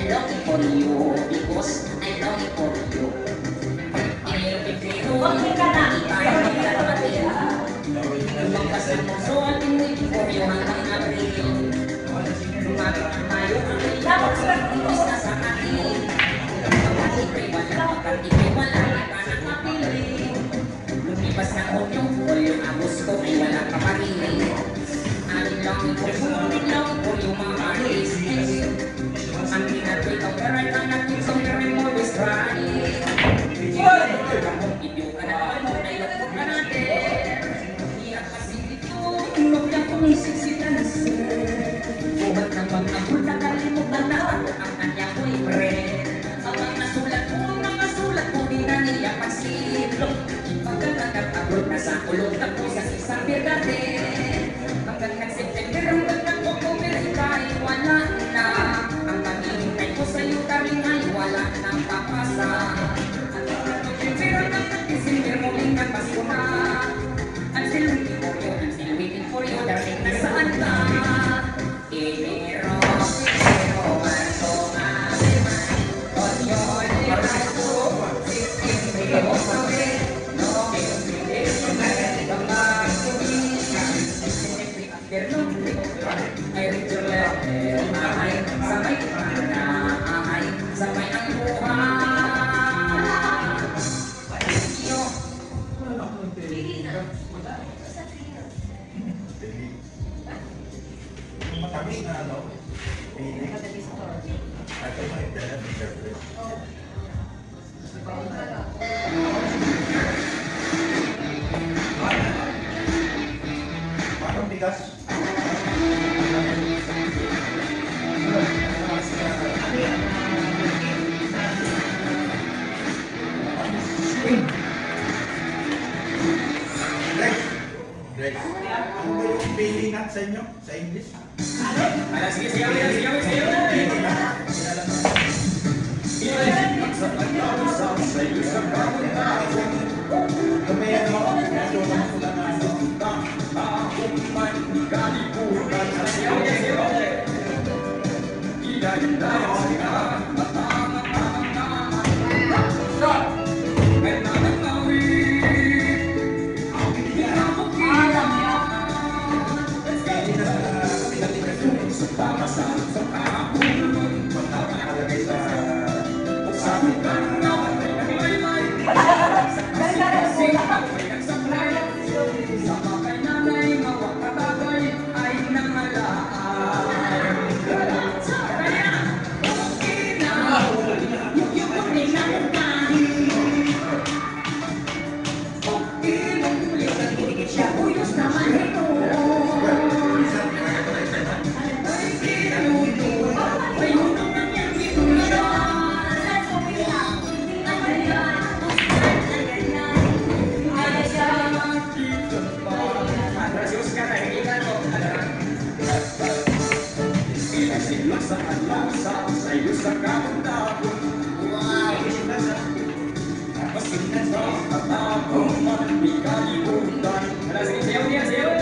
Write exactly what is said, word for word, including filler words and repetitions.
longing for you because I'm longing for you. Okay ka na. Lumangkas ang puso at waiting for you hanggang April. Lumapit ang Mayo, ang ilis na sa akin. Pagkatipay wala, pagkatipay wala, iba na kapili. Lumipas na Hunyo, Hulyo, Agosto ay wala ka pa rin. I'm longing for you, I'm longing for you, mga alis. Ang pinatay ka, pero ay kanatin sa meron mo always trying. Kung ibyo ka na, nayok ka natin. Iyak kasi dito, nukya kong isiksitan sir. Buhat ng mga bulta, kalimutan na ang kanya boyfriend. Ang mga sulat ko, mga sulat ko, di na niya pagsilo. Pagkakakabot na sa ulog, tapos sa isang birgate. Hanggang nag-September, hanggang nag-October, ikay wala na. Ang pag-iintay ko sa'yo, taring ay wala nang papasa. December morning ng Pasko na. I'm still waiting for you, I'm still waiting for you, darling, nasaan ka? Enero, Enero, Marzo, Abril, Mayo, Marzo, September, October, November, December, Marzo, December, November, I read your letter, ay, sabay ka na, ay, sabay ang buhay. Matamis na ano? Pinig? Ito mo yung interpret. Parang bigas. Grace. Grace. Ano ba yung baby nut sa inyo? Sa English? Ala, sige, sige, sige, sige, sige. Wow.